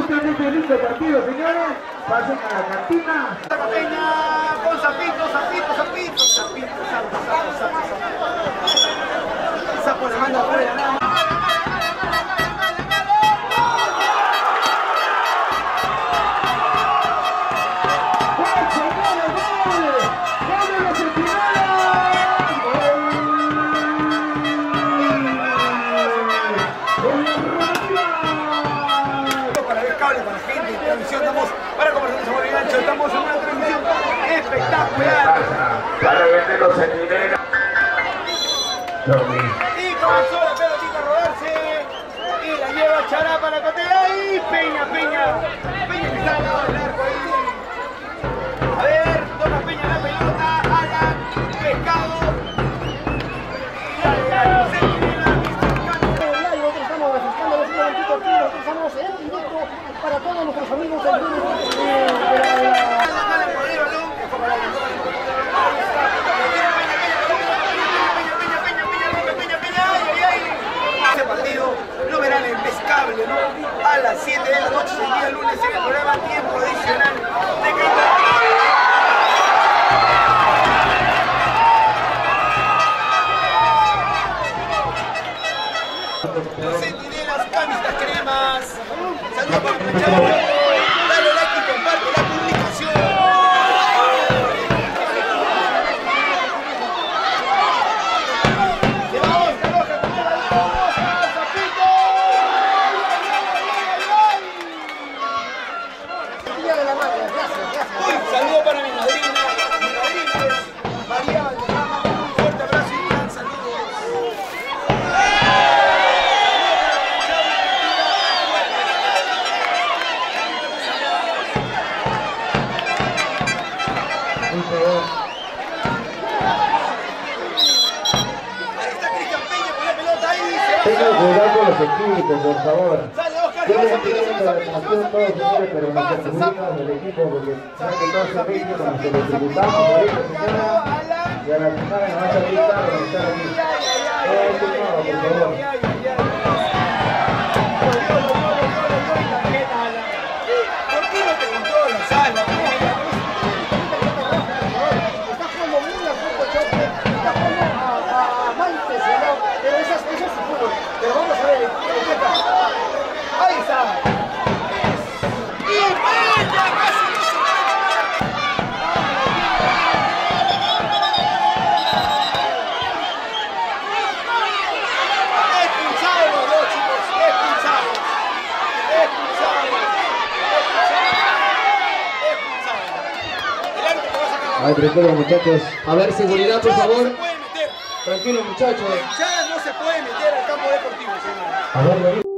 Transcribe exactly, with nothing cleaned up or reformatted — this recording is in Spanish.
Absolutamente listo el partido, señores. Pasen a la cantina. Peña con Zapito, Zapito, Zapito, Zapito, Sapo, Sapo, Sapo, Sapo. Sapo le manda afuera, nada más. Para conversar con el gancho, estamos en una transmisión espectacular. Para vender los centinelas. Y comenzó la pelotita a rodarse. Y la lleva Chará para la cotera. Y Peña, Peña. Peña que está al lado del arco ahí. A ver, toma Peña la pelota. Alan, Pescado. Y Alan, Centinela. Nosotros estamos asustando a los momentito aquí. Nosotros estamos en directo para todos nuestros amigos del grupo. Este partido lo verán en Pescable, ¿no? A las siete de la noche, el día lunes, en el programa Tiempo Adicional de Los Centinelas, camisas cremas. Saludos para el chavo. Dale like y comparte la publicación. Saludos para mi madrina, mi madrina es María Valderrama, un fuerte abrazo y un gran saludo. Ahí está Cristian Peña con la pelota ahí. Tengan cuidado con los equipos, por favor. Sale Oscar, Yo les Zapito, entiendo la Zapito, información, todos señores, pero nos perjudican del equipo porque saben que todos se ven como se lo tributamos por eso, señora. Y a la final nos va a salir caro estar aquí. Todo firmado, por favor. ¿Por qué no te contó la sala? Está jugando muy a poco choque. Está jugando a Maite, ¿no? Pero eso es su fútbol. Pero vamos a ver, ¿qué tal? Ahí está. Y Peña casi no se expulsados los dos, chicos. Expulsados. Expulsados. Expulsados. El árbitro va a sacar la Ay, tranquilos muchachos. A ver, seguridad por favor. No se puede meter. Tranquilos muchachos. Ya no se puede meter al campo deportivo, señor. A ver,